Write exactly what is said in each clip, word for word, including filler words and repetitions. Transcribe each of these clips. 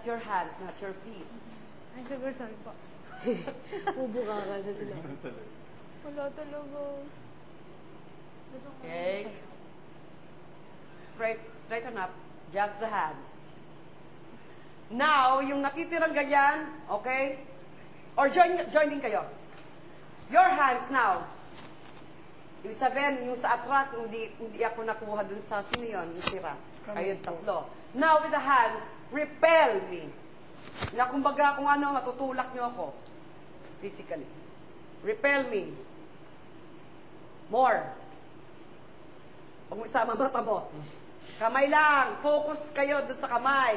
Just your hands, not your feet. Ay, sugar, sorry po. Bubukakan na sila. Wala talaga. Okay. Straight, straighten up. Just the hands. Now, yung natitirang ganyan, okay? Or join, join din kayo. Your hands now. Ibig sabihin, yung sa attract, hindi, hindi ako nakuha dun sa sino yun, yung sira. Kayo tatlo. Now, with the hands, repel me. Na kumbaga kung ano, matutulak nyo ako. Physically. Repel me. More. Huwag mo isama mata mo. Kamay lang. Focus kayo doon sa kamay.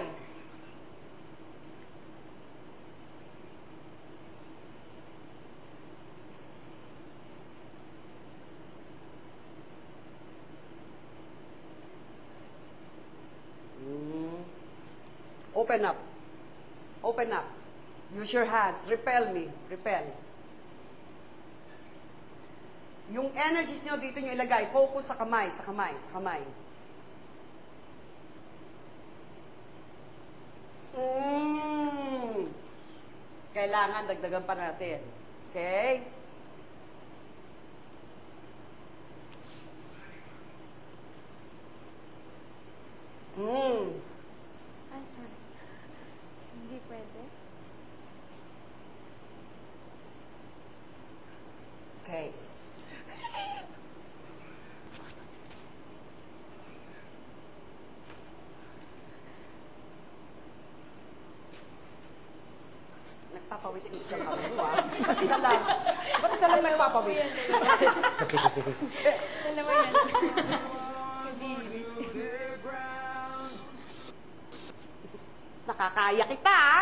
Mm. Open up. Open up. Use your hands. Repel me. Repel. Yung energies nyo dito nyo ilagay. Focus sa kamay, sa kamay, sa kamay. Mm. Kailangan dagdagan pa natin. Okay? Mm. Ay, sorry. Hindi pwede. Okay. Nagpapawis yung isang kami mo, ah. Isa lang. Ba't isa lang nagpapawis? Dalawa yan. Nakakaya kita, ah.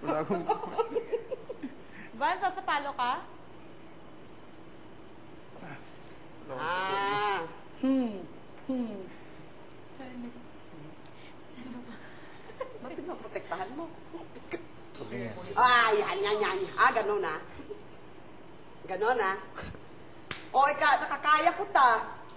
Van, papatalo ka? Ah. Hmm. Hmm. Ba't pinaprotektahan mo? Ah, yan, yan, yan. Ah, gano'n na. Gano'n na. O, ika, nakakaya ko ta.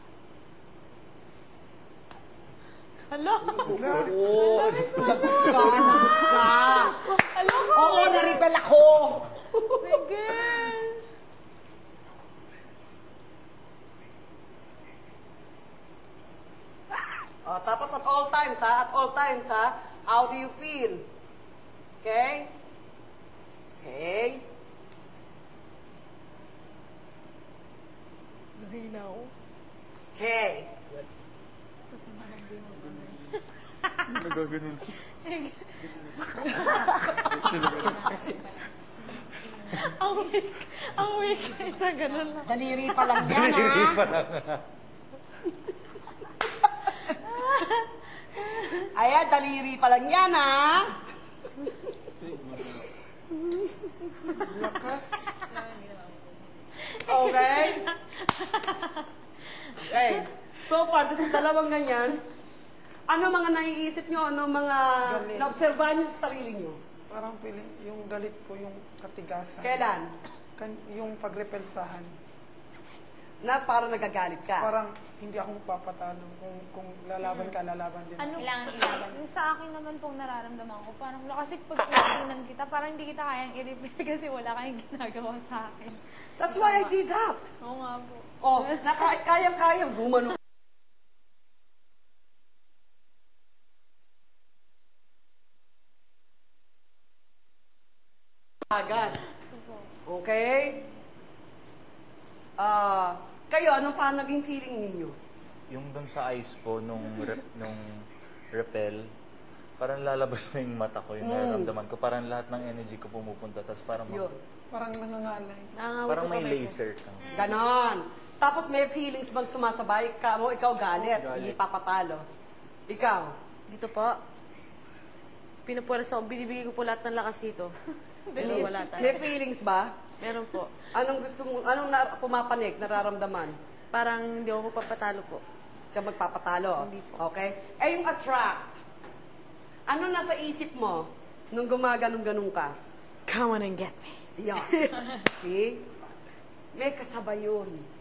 Hello? Oo. Ka. Hello ko? Oo, naripel ako. My God. O, tapos at all times, ha? At all times, ha? How do you feel? Okay? Okay? Nahina ako. Okay. Pasamahan din mo. Nagaganon. Ang weak. Ang weak. Ito, ganun lang. Daliri pa lang yan, ha? Daliri pa lang. Ayan, daliri pa lang yan, ha? Okay? Okay. So far, doon sa dalawang ganyan, ano mga naiisip nyo? Ano mga Galit. naobserbahan nyo sa sarili nyo? Parang feeling, yung galit po, yung katigasan. Kailan? Kan, yung pagrepelsahan. Na parang nagagalit ka? Parang hindi ako papatalo. Kung, kung lalaban ka, lalaban din. Ano? Kailangan ilaban. Yung sa akin naman pong nararamdaman ko, parang kasi pag tinapunan kita, parang hindi kita kayang i-repair kasi wala kayong ginagawa sa akin. That's why I did that. Oo nga po. Oh, naka- kayang-kayang gumano. Agad. Okay? Ah, kayo, anong pa naging feeling ninyo? Yung doon sa eyes po, nung, rep, nung repel, parang lalabas na yung mata ko, yung nararamdaman ko. Parang lahat ng energy ko pumupunta, tapos parang, mag- Yun. Parang nangangalay. Nangangawit parang yung may kamay ko. laser kang. Ganon. Tapos may feelings bang sumasabay ka mo, ikaw galit, hindi papatalo. Ikaw? Dito po, pinupulas ako, binibigay ko po lahat ng lakas dito. Pero wala tayo. May feelings ba? Meron po. Anong gusto mo, anong na, pumapanik, nararamdaman? Parang hindi ako papatalo po. Ka magpapatalo? Hindi po. Okay? Eh, yung attract, ano nasa isip mo nung gumaganong-ganong ka? Come on and get me. Yan. See? May kasabay yun.